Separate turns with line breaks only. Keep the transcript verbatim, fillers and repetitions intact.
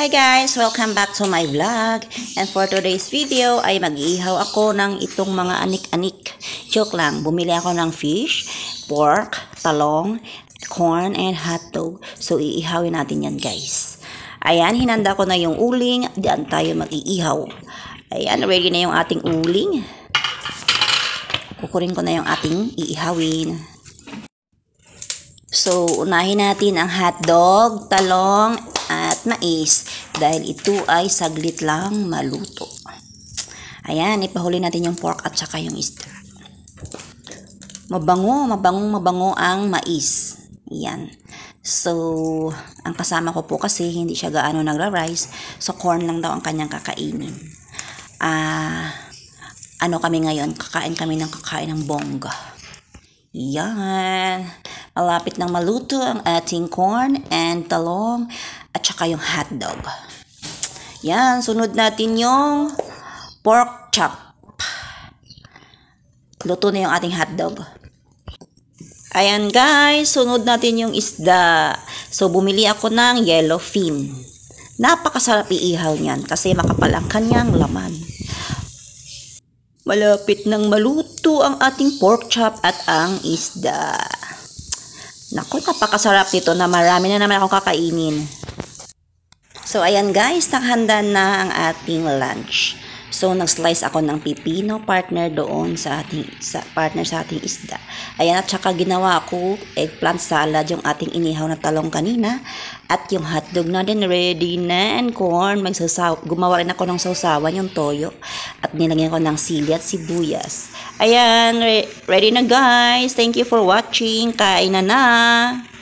Hi guys! Welcome back to my vlog. And for today's video ay mag-iihaw ako ng itong mga anik-anik. Joke lang, bumili ako ng fish, pork, talong, corn, and hotdog. So iihawin natin yan guys. Ayan, hinanda ko na yung uling. Diyan tayo mag-iihaw. Ayan, ready na yung ating uling. Kukurin ko na yung ating iihawin. So, unahin natin ang hotdog, talong, at mais dahil ito ay saglit lang maluto. Ayan, ipahuli natin yung pork at saka yung isda. Mabango, mabangong mabango ang mais. Ayan. So, ang kasama ko po kasi hindi siya gaano nagra-rice. So, corn lang daw ang kanyang kakainin. Ah, ano kami ngayon? Kakain kami ng kakain ng bongga. Yan. Malapit nang maluto ang ating corn and talong at saka yung hotdog. Yan. Sunod natin yung pork chop. Luto na yung ating hotdog. Ayan guys. Sunod natin yung isda. So, bumili ako ng yellowfin. Napakasarap iihaw niyan kasi makapal ang kanyang laman. Malapit nang maluto ang ating pork chop at ang isda. Naku, napakasarap nito na marami na naman akong kakainin. So, ayan guys, nakahanda na ang ating lunch. So, nag-slice ako ng pipino partner doon sa ating sa partner sa ating isda. Ayan, at saka ginawa ko eggplant salad yung ating inihaw na talong kanina. At yung hotdog na din ready na and corn. Magsasaw gumawa rin ako ng sausawan yung toyo. At nilagyan ko ng sili at sibuyas. Ayan, re ready na guys. Thank you for watching. Kain na na.